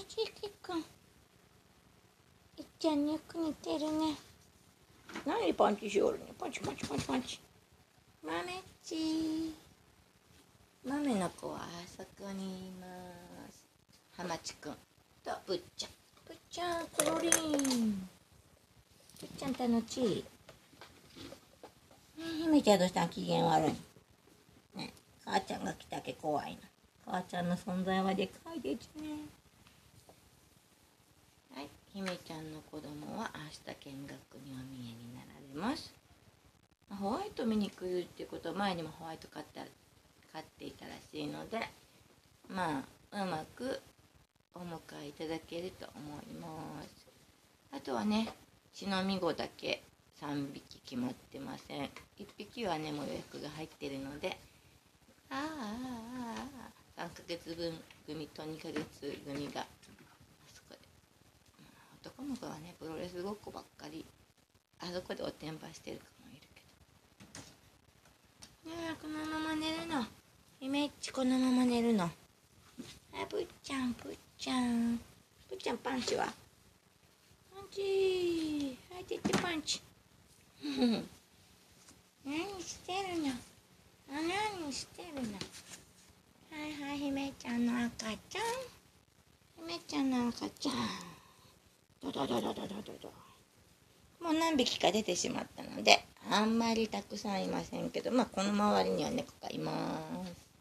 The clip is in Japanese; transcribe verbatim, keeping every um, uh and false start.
ちきくん。いっちゃんによく似てるね。何パンチしおるね。パンチパンチパンチパンチ。豆っち。豆の子はあそこにいます。はまちくんとぶっちゃん。ぶっちゃん、コロリン。ぶっちゃん楽しい。ひめちゃんどうしたん？機嫌悪い。ね、母ちゃんが来たけ怖いな。母ちゃんの存在はでかいですね。はい、ひめちゃんの子供は明日見学にお見えになられます。ホワイト見に来るっていうことは前にもホワイト飼って飼っていたらしいので、まあうまくお迎えいただけると思います。あとはね、血のみ子だけさんびき決まってません。いっぴきはねもう予約が入ってるので、あーあーあーあーさんかげつぶん組とにかげつ組があそこで、男の子はねプロレスごっこばっかりあそこでおてんばしてる子もいるけど、ねえこのまま寝るの。姫っちこのまま寝るの。あ、ぶっちゃんぶっちゃんぶっちゃんパンチはパンチ。はいてってパンチ。何してるの？あ、何してるの？はいはい、姫ちゃんの赤ちゃん。姫ちゃんの赤ちゃん。ドドドドドドドド。もう何匹か出てしまったので、あんまりたくさんいませんけど、まあこの周りには猫がいます。